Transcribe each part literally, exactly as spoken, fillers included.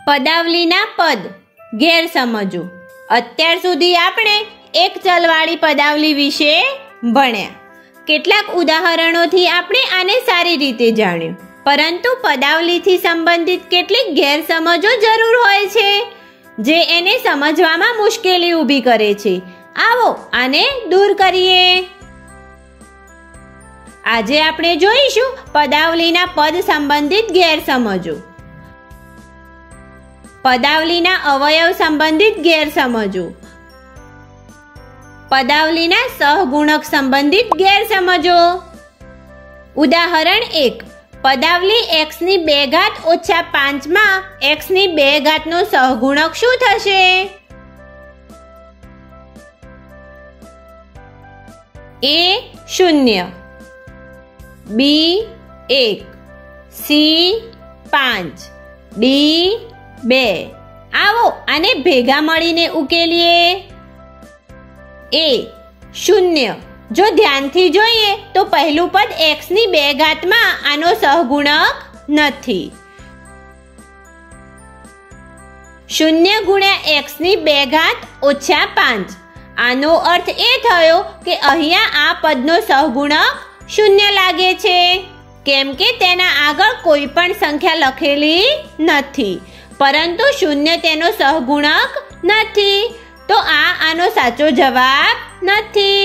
પદાવલીના પદ ગેરસમજો. અત્યાર સુધી આપણે એક ચલવાળી પદાવલી વિશે ભણ્યા. કેટલાક ઉદાહરણોથી આપણે આને સારી રીતે જાણ્યું, પરંતુ પદાવલીથી સંબંધિત કેટલીક ગેરસમજો જરૂર હોય છે જે એને સમજવામાં મુશ્કેલી ઊભી કરે છે. આવો આને દૂર કરીએ. આજે આપણે જોઈશું પદાવલીના પદ સંબંધિત ગેરસમજો, પદાવલીના અવયવ સંબંધિત ગેરસમજો, પદાવલીના સહગુણક સંબંધિત ગેરસમજો. ઉદાહરણ એક. પદાવલી x ની બે ઘાત ઓછા પાંચ માં x ની બે ઘાત નો સહગુણક શું થશે? A શૂન્ય, B એક, C પાંચ, D બે. આવો આને ભેગા મળીને ઉકેલીએ. A શૂન્ય. જો ધ્યાનથી જોઈએ તો પહેલું પદ x ની બે ઘાતમાં આનો સહગુણક નથી. શૂન્ય ગુણ્યા x ની બે ઘાત ઓછા પાંચ. આનો અર્થ એ થયો કે અહીંયા આ પદનો સહગુણક શૂન્ય લાગે છે, કેમ કે તેના આગળ કોઈ પણ સંખ્યા લખેલી નથી, પરંતુ શૂન્ય તેનો સહગુણક નથી. તો આ આનો સાચો જવાબ નથી.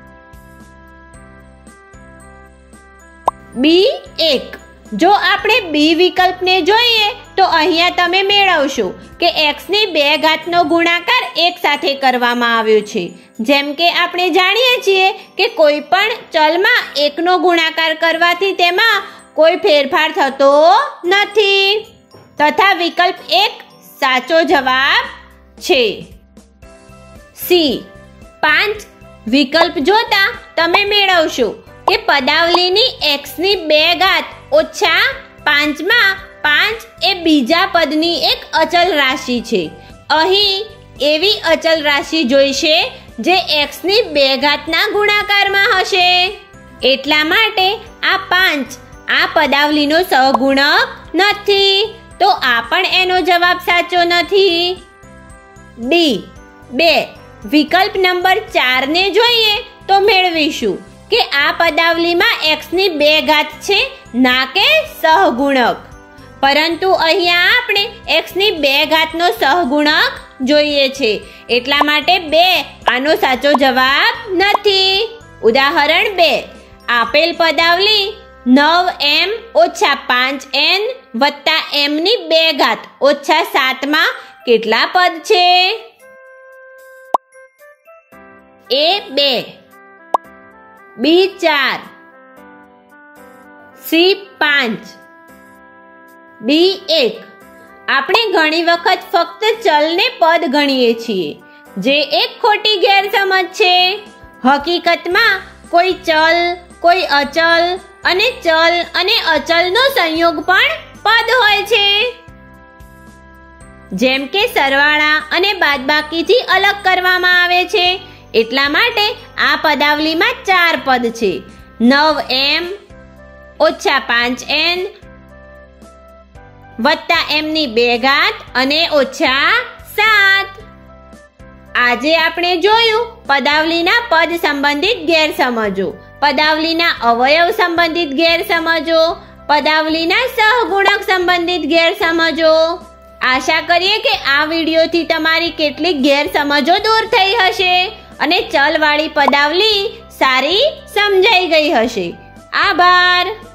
બી એક. જો આપણે બી વિકલ્પને જોઈએ તો અહીંયા તમે મેળવશો કે x ની બે ઘાતનો ગુણાકાર એક સાથે કરવામાં આવ્યો છે. જેમ કે આપણે જાણીએ છીએ કે કોઈ પણ ચલમાં એકનો ગુણાકાર કરવાથી તેમાં કોઈ ફેરફાર થતો નથી, તથા વિકલ્પ એક સાચો જવાબ છે. સી પાંચ વિકલ્પ જોતા તમે મેળવશો કે પદાવલીની x ની બે ઘાત ઓછા પાંચમાં પાંચ એ બીજા પદની એક અચલ રાશિ છે. અહીં એવી અચલ રાશિ જોઈશે જે x ની બે ઘાતના ગુણાકારમાં હશે. એટલા માટે આ પાંચ આ પદાવલીનો સહગુણક નથી, તો આ પણ એનો જવાબ સાચો નથી. ડી બે. વિકલ્પ નંબર ચાર ને જોઈએ તો મેળવીશું કે આ પદાવલીમાં x ની બે ઘાત છે, ના કે સહગુણક. પરંતુ અહીંયા આપણે x ની બે ઘાતનો સહગુણક જોઈએ છે, એટલા માટે બે આનો સાચો જવાબ નથી. ઉદાહરણ બે. આપેલ પદાવલી નવ એમ ઓછા પાંચ એન વત્તા એમ ની બે ઘાત ઓછા સાત માં કેટલા પદ છે? એ બે, બી ચાર, સી પાંચ, ડી એક. આપણે ઘણી વખત ફક્ત ચલને પદ ગણીએ છીએ, જે એક ખોટી ગેરસમજ છે. હકીકતમાં કોઈ ચલ, કોઈ અચલ અને ચલ અને અચલનો સંયોગ પણ પદ હોય છે. જેમ કે સરવાળા અને બાદબાકીથી અલગ કરવામાં આવે છે. એટલા માટે આ પદાવલીમાં ચાર પદ છે: નવ એમ ઓછા પાંચ એન વત્તા એમ ની બે ઘાત અને ઓછા સાત. આજે આપણે જોયું પદાવલીના પદ સંબંધિત ગેરસમજો, પદાવલીના અવયવ સંબંધિત ગેરસમજો, પદાવલીના સહગુણક સંબંધિત ગેરસમજો. આશા કરીએ કે આ વિડીયોથી તમારી કેટલીક ગેરસમજો દૂર થઈ હશે અને ચલવાળી પદાવલી સારી સમજાઈ ગઈ હશે. આભાર.